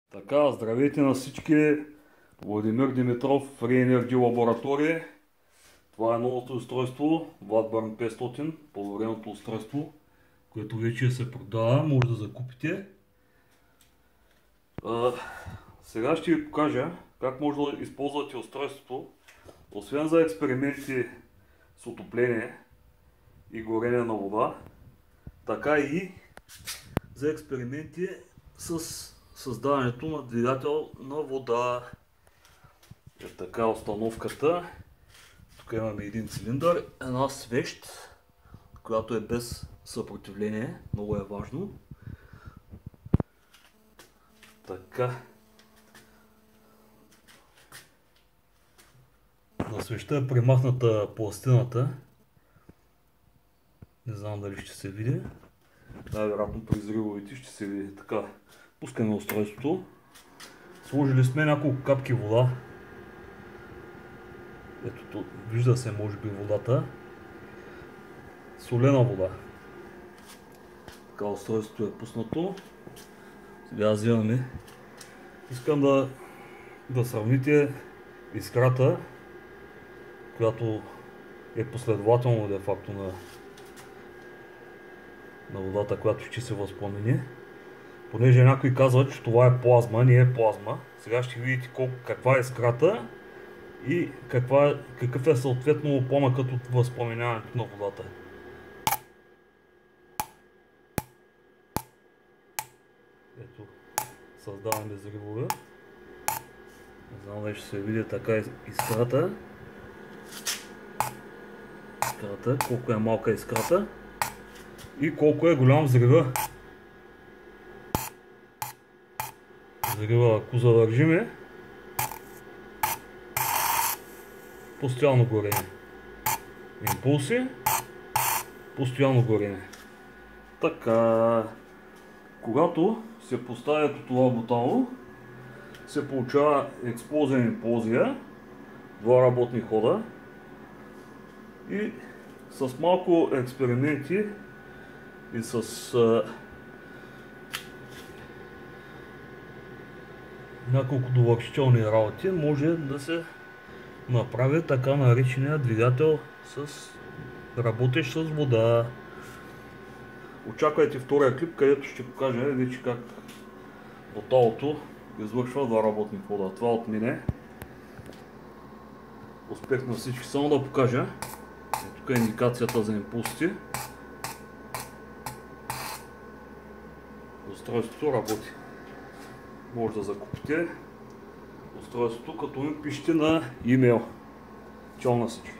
Така, здравейте на всички! Владимир Димитров, Free Energy лаборатория. Това е новото устройство, WATBURN 500, подобреното устройство, което вече се продава, може да закупите. Сега ще ви покажа как може да използвате устройството, освен за експерименти с отопление и горене на вода, така и за експерименти с създаването на двигател на вода. Е така установката. Тук имаме един цилиндър, една свещ, която е без съпротивление, много е важно. Така. На свещта е премахната пластината. Не знам дали ще се види. Най-вероятно при взривовете ще се види. Така, пускаме устройството. Сложили сме няколко капки вода. Ето тук, вижда се може би водата. Солена вода. Така, устройството е пуснато. Сега взимаме. Искам да сравните искрата, която е последователно де факто на водата, която ще се възпламени. Понеже някои казват, че това е плазма, не е плазма. Сега ще видите каква е искрата и какъв е съответно пламъкът от възпламеняването на водата. Ето, създаваме взривове. Не знам дали ще се види така искрата. Колко е малка искрата и колко е голям взрива. Взрива, ако задържиме, постоянно горене. Импулси, постоянно горене. Така, когато се поставят от това бутало, се получава експлозия и имплозия, два работни хода, и с малко експерименти и с няколко довършителни работи може да се направи така наречения двигател работещ с вода. Очаквайте втория клип, където ще покажа вече как буталото извършва два работни хода. Това от мене. Успех на всички. Само да покажа. Тук е индикацията за импулсите. Устройството работи. Може да закупите устройството, като ми пишете на имейл. Чао на всички!